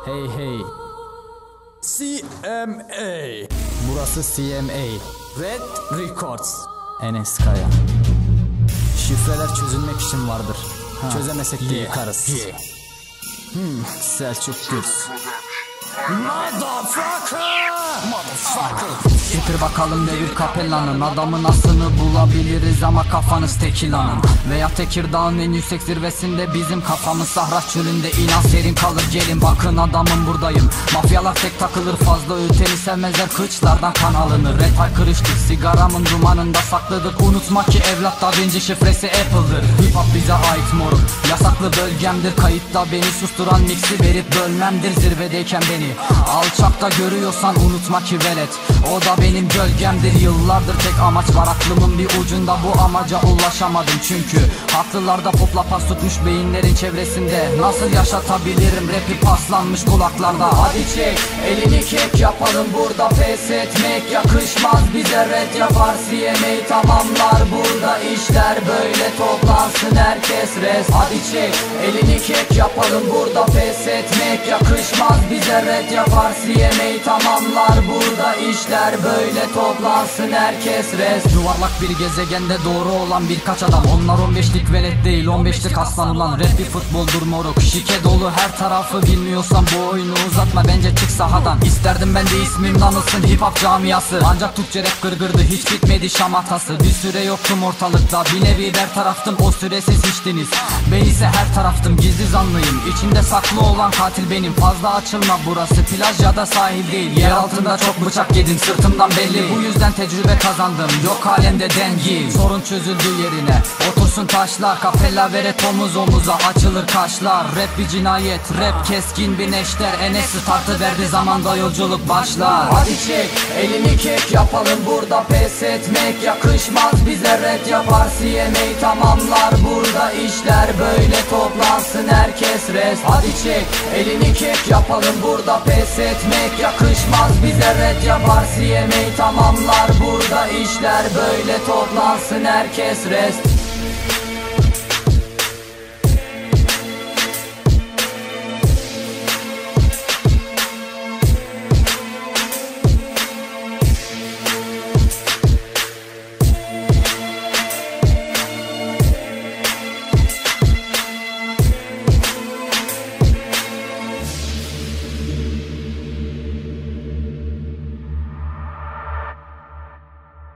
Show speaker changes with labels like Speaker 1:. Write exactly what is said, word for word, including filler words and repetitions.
Speaker 1: Hey hey.
Speaker 2: C M A.
Speaker 1: Burası C M A.
Speaker 2: Red Records.
Speaker 1: Enes Kaya. Şifreler çözülmek için vardır. Ha. Çözemesek de yıkarız.
Speaker 2: Yeah.
Speaker 1: Hmm, Selçuk Gürs.
Speaker 2: Motherfucker. Motherfucker.
Speaker 1: Getir bakalım devir Kapellan'ın adamın aslını bulabiliriz ama kafanız Tekilan'ın. Veya Tekirdağ'ın en yüksek zirvesinde bizim kafamız Sahra çölünde inan serin kalır gelin bakın adamım buradayım. Mafyalar tek takılır fazla öteni sevmezler kıçlardan kan alınır. Red haykırıştık sigaramın dumanında sakladık unutma ki evlat Da Vinci şifresi Apple'dır. Hip hop bize ait moruk yasaklı bölgemdir kayıtta beni susturan mixi verip bölmemdir zirvedeyken beni alçakta görüyorsan unutma ki velet o da benim gölgemdir. Yıllardır tek amaç var aklımın bir ucunda bu amaca ulaşamadım çünkü haklılarda popla pas tutmuş beyinlerin çevresinde nasıl yaşatabilirim rapi paslanmış kulaklarda. Hadi çek elini kek yapalım burada pes etmek yakışmaz bize red yapar C M A tamamlar burada işler böyle toplansın herkes res. Hadi çek elini kek yapalım burada pes etmek yakışmaz bize red yapar C M A tamamlar burada işler böyle toplansın herkes res. Yuvarlak bir gezegende doğru olan birkaç adam onlar on beşlik velet değil on beşlik aslan ulan rap bir futboldur moruk şike dolu her tarafı bilmiyorsan bu oyunu uzatma bence çık sahadan. İsterdim ben de ismim anılsın hip hop camiası ancak Türkçe rap gırgırdı hiç bitmedi şamatası. Bir süre yoktum ortalıkta bir nevi der taraftım o süre siz içtiniz ben ise her taraftım gizli zanlıyım içinde saklı olan katil benim. Fazla açılma burası plaj ya da sahil değil yer altında çok bıçak yedin sırtımdan belli bu yüzden tecrübe kazandım yok halimde dengi sorun çözüldü yerine otursun taşlar kapella veret omuz omuza açılır kaşlar. Rap bir cinayet rap keskin bir neşter Enes startı verdi zamanda yolculuk başlar. Hadi çek elini kek yapalım burada pes etmek yakışmaz bize red yapar C M A tamamlar burada işler böyle toplansın herkes res. Hadi çek elini kek yapalım burada pes etmek yakışmaz bize red yapar C M A tamamlar burada işler böyle toplansın herkes res.